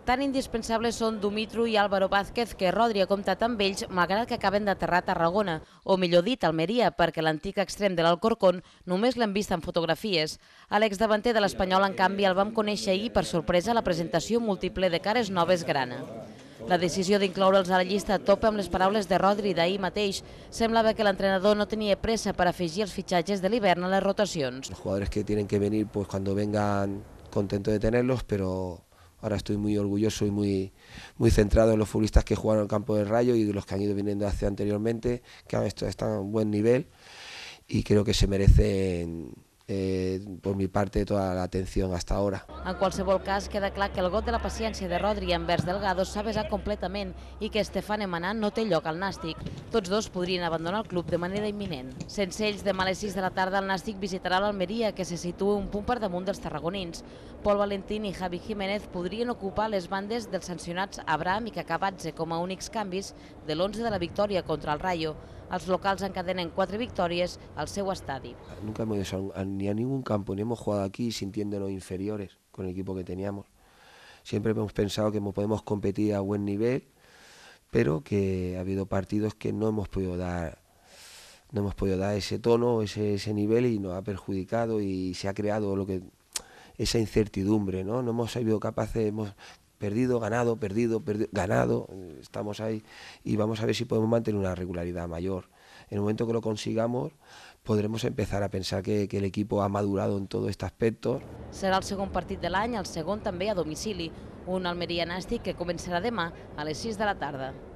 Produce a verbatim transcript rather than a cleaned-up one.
Tan indispensables són Dumitru i Álvaro Vázquez que Rodri ha comptat amb ells malgrat que acaben d'aterrar a Tarragona, o millor dit, Almeria, perquè l'antic extrem de l'Alcorcón només l'hem vist en fotografies. A l'exdavanter de l'Espanyol, en canvi, el vam conèixer ahir per sorpresa a la presentació múltiple de cares noves grana. La decisió d'incloure'ls a la llista topa amb les paraules de Rodri d'ahir mateix. Semblava que l'entrenador no tenia pressa per afegir els fitxatges de l'hivern a les rotacions. Los jugadores que tienen que venir, pues cuando vengan, contento de tenerlos, pero ahora estoy muy orgulloso y muy, muy centrado en los futbolistas que jugaron en el campo del Rayo y de los que han ido viniendo hacia anteriormente, que han estado a un buen nivel y creo que se merecen, eh, por mi parte, toda la atención hasta ahora. En qualsevol cas, queda clar que el got de la paciència de Rodri envers Delgado s'ha besat completament i que Stefan Emaná no té lloc al Nàstic. Tots dos podrien abandonar el club de manera imminent. Sense ells, demà a les sis de la tarda el Nàstic visitarà l'Almeria, que se situa un punt per damunt dels tarragonins. Pol Valentín i Javi Jiménez podrien ocupar les bandes dels sancionats Abraham i Cacabatze com a únics canvis de l'onze de la victòria contra el Rayo. Els locals encadenen quatre victòries al seu estadi. Nunca hemos ido ni a ningún campo, ni hemos jugado aquí sintiéndonos inferiores con el equipo que teníamos. Siempre hemos pensado que podemos competir a buen nivel, pero que ha habido partidos que no hemos podido dar, no hemos podido dar ese tono, ese, ese nivel, y nos ha perjudicado y se ha creado lo que esa incertidumbre, ¿no? No hemos sido capaces, hemos perdido, ganado, perdido, perdido, ganado, estamos ahí y vamos a ver si podemos mantener una regularidad mayor. En el momento que lo consigamos, podremos empezar a pensar que, que el equipo ha madurado en todo este aspecto. Serà el segon partit de l'any, el segon també a domicili, un Almeria Nàstic que començarà demà a les sis de la tarda.